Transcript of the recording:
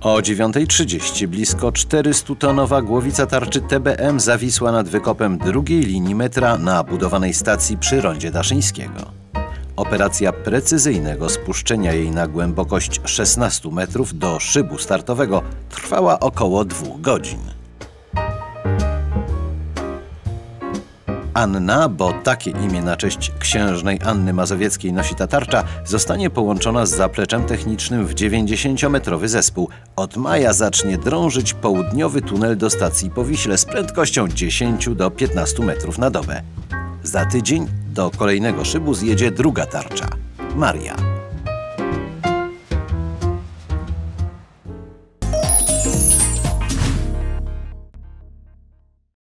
O 9:30 blisko 400-tonowa głowica tarczy TBM zawisła nad wykopem drugiej linii metra na budowanej stacji przy rondzie Daszyńskiego. Operacja precyzyjnego spuszczenia jej na głębokość 16 metrów do szybu startowego trwała około 2 godzin. Anna, bo takie imię na cześć księżnej Anny Mazowieckiej nosi ta tarcza, zostanie połączona z zapleczem technicznym w 90-metrowy zespół. Od maja zacznie drążyć południowy tunel do stacji po Wiśle z prędkością 10 do 15 metrów na dobę. Za tydzień do kolejnego szybu zjedzie druga tarcza – Maria.